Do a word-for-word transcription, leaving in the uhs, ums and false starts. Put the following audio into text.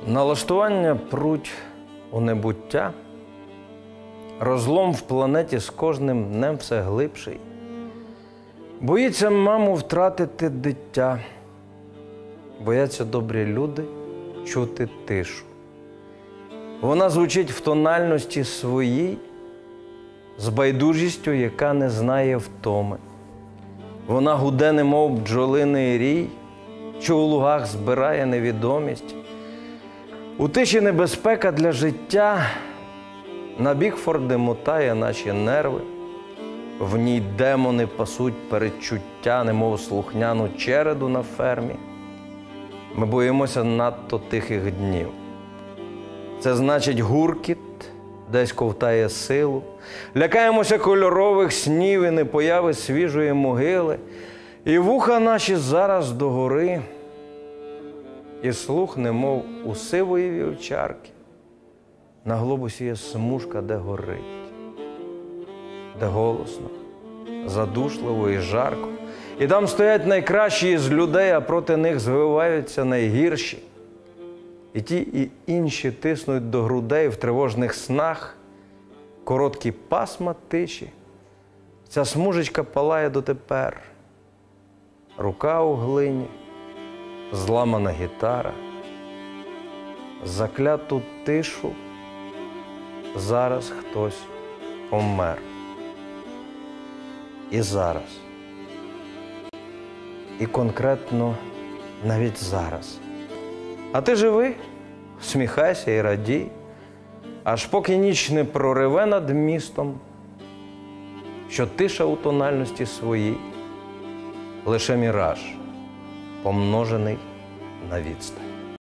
Налаштування пруть у небуття, розлом в планеті з кожним днем все глибший. Боїться маму втратити дитя, бояться добрі люди чути тишу. Вона звучить в тональності своїй, з байдужістю, яка не знає втоми. Вона гуде, немов бджолиний рій, що у лугах збирає невідомість. У тиші небезпека для життя, на Бігфорди мотає наші нерви. В ній демони пасуть передчуття, немов слухняну череду на фермі. Ми боїмося надто тихих днів. Це значить гуркіт, десь ковтає силу. Лякаємося кольорових снів і непояви свіжої могили. І вуха наші зараз догори, і слух, немов у сивої вівчарки. На глобусі є смужка, де горить, де голосно, задушливо і жарко. І там стоять найкращі із людей, а проти них звиваються найгірші. І ті, і інші тиснуть до грудей в тривожних снах короткі пасма тиші. Ця смужечка палає дотепер. Рука у глині, зламана гітара. Закляту тишу зараз хтось помер. І зараз. І конкретно навіть зараз. А ти живи, всміхайся і радій, аж поки ніч не прориве над містом, що тиша у тональності своїй лише міраж, помножений на відстань.